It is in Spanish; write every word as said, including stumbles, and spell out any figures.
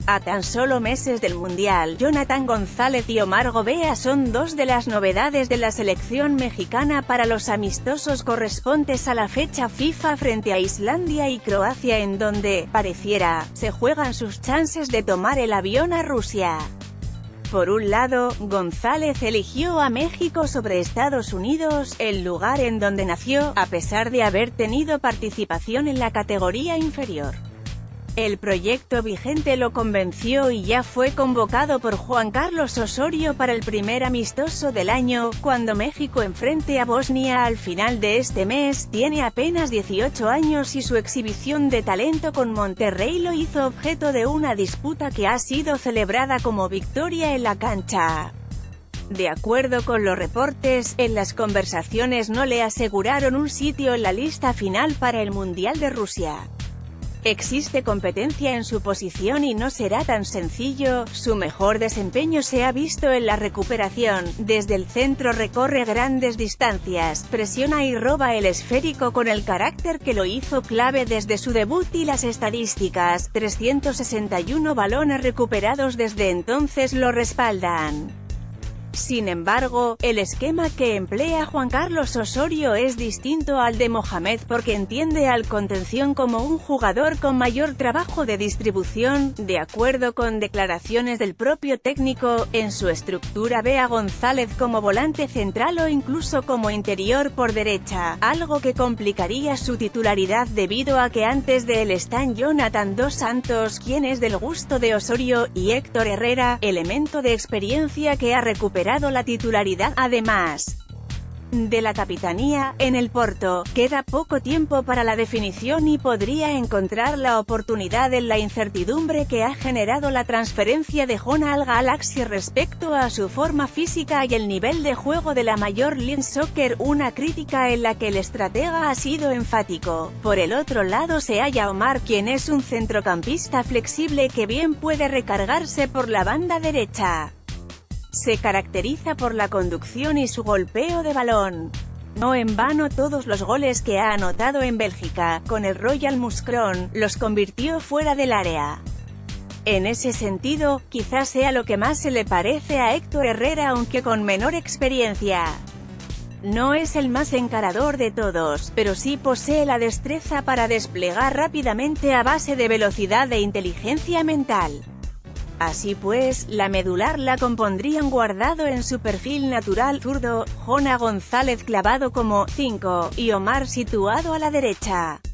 A tan solo meses del Mundial, Jonathan González y Omar Gobea son dos de las novedades de la selección mexicana para los amistosos correspondientes a la fecha FIFA frente a Islandia y Croacia, en donde, pareciera, se juegan sus chances de tomar el avión a Rusia. Por un lado, González eligió a México sobre Estados Unidos, el lugar en donde nació, a pesar de haber tenido participación en la categoría inferior. El proyecto vigente lo convenció y ya fue convocado por Juan Carlos Osorio para el primer amistoso del año, cuando México enfrente a Bosnia al final de este mes. Tiene apenas dieciocho años y su exhibición de talento con Monterrey lo hizo objeto de una disputa que ha sido celebrada como victoria en la cancha. De acuerdo con los reportes, en las conversaciones no le aseguraron un sitio en la lista final para el Mundial de Rusia. Existe competencia en su posición y no será tan sencillo. Su mejor desempeño se ha visto en la recuperación. Desde el centro recorre grandes distancias, presiona y roba el esférico con el carácter que lo hizo clave desde su debut, y las estadísticas, trescientos sesenta y uno balones recuperados desde entonces, lo respaldan. Sin embargo, el esquema que emplea Juan Carlos Osorio es distinto al de Mohamed, porque entiende al contención como un jugador con mayor trabajo de distribución. De acuerdo con declaraciones del propio técnico, en su estructura ve a González como volante central o incluso como interior por derecha, algo que complicaría su titularidad debido a que antes de él están Jonathan Dos Santos, quien es del gusto de Osorio, y Héctor Herrera, elemento de experiencia que ha recuperado la titularidad. Además de la capitanía, en el Porto, queda poco tiempo para la definición y podría encontrar la oportunidad en la incertidumbre que ha generado la transferencia de Jona al Galaxy respecto a su forma física y el nivel de juego de la Major League Soccer, una crítica en la que el estratega ha sido enfático. Por el otro lado se halla Omar, quien es un centrocampista flexible que bien puede recargarse por la banda derecha. Se caracteriza por la conducción y su golpeo de balón. No en vano todos los goles que ha anotado en Bélgica, con el Royal Mouscron, los convirtió fuera del área. En ese sentido, quizás sea lo que más se le parece a Héctor Herrera, aunque con menor experiencia. No es el más encarador de todos, pero sí posee la destreza para desplegar rápidamente a base de velocidad e inteligencia mental. Así pues, la medular la compondrían, guardado en su perfil natural zurdo, Jona González clavado como cinco, y Omar situado a la derecha.